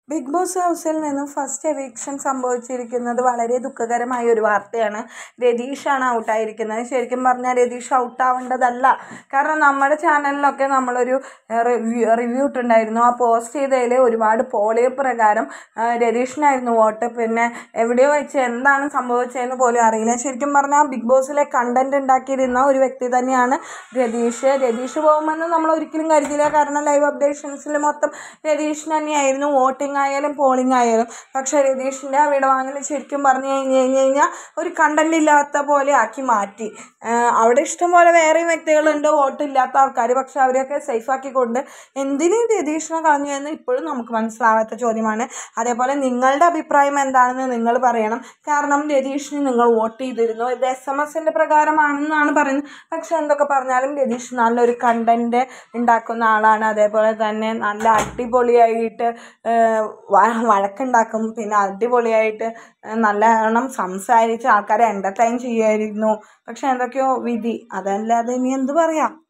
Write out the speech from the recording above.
Big boss ഹൗസിൽ നിന്നും first eviction സംഭവിച്ചിരിക്കുന്നത് വളരെ ദുഃഖകരമായ ഒരു വാർത്തയാണ്. രതീഷാണ് ഔട്ടായിരിക്കുന്നത്. ശരിക്കും പറഞ്ഞാൽ രതീഷ് ഔട്ടാവേണ്ടതല്ല. കാരണം നമ്മുടെ ചാനലിലൊക്കെ നമ്മളൊരു റിവ്യൂ ഇട്ടുണ്ടായിരുന്നു. ആ പോസ്റ്റ് ചെയ്തതിൽ ഒരുപാട് പോളിയോ പ്രകാരം രതീഷിനായിരുന്നു വോട്ട്. പിന്നെ എവിടെയോ വെച്ച് എന്താണ് സംഭവിച്ചതെന്ന് പോലും അറിയില്ല. ശരിക്കും പറഞ്ഞാൽ ബിഗ് ബോസിലെ കണ്ടന്റ് ഉണ്ടാക്കിയിരുന്ന ഒരു വ്യക്തി തന്നെയാണ് രതീഷ് പോകുമെന്ന് നമ്മൾ ഒരിക്കലും കരുതിയില്ല. കാരണം ലൈവ് അപ്ഡേഷൻസിൽ മൊത്തം രതീഷ് തന്നെയായിരുന്നു വോട്ടിംഗ് ആയാലും പോളിംഗ് ആയാലും. പക്ഷേ രതീഷിൻ്റെ ആ വിടവാങ്ങൽ ശരിക്കും പറഞ്ഞു കഴിഞ്ഞാൽ ഒരു കണ്ടന്റ് ഇല്ലാത്ത പോലെ ആക്കി മാറ്റി. അവിടെ ഇഷ്ടംപോലെ വേറെയും വ്യക്തികളുണ്ട് വോട്ടില്ലാത്ത ആൾക്കാർ. പക്ഷെ അവരെയൊക്കെ സേഫാക്കിക്കൊണ്ട് എന്തിനും രതീഷിനെ കളഞ്ഞു എന്ന് ഇപ്പോഴും നമുക്ക് മനസ്സിലാവാത്ത ചോദ്യമാണ്. അതേപോലെ നിങ്ങളുടെ അഭിപ്രായം എന്താണെന്ന് നിങ്ങൾ പറയണം. കാരണം രതീഷിന് നിങ്ങൾ വോട്ട് ചെയ്തിരുന്നു, ഇത് SMS-ൻ്റെ പ്രകാരമാണെന്നാണ് പറയുന്നത്. പക്ഷെ എന്തൊക്കെ പറഞ്ഞാലും രതീഷ് നല്ലൊരു കണ്ടന്റ് ഉണ്ടാക്കുന്ന ആളാണ്. അതേപോലെ തന്നെ നല്ല അടിപൊളിയായിട്ട് വഴക്കുണ്ടാക്കും. പിന്നെ അടിപൊളിയായിട്ട് നല്ലവണ്ണം സംസാരിച്ച് ആൾക്കാരെ എൻ്റർടൈൻ ചെയ്യുമായിരുന്നു. പക്ഷെ എന്തൊക്കെയോ വിധി, അതല്ലാതെ ഇനി എന്ത് പറയാം.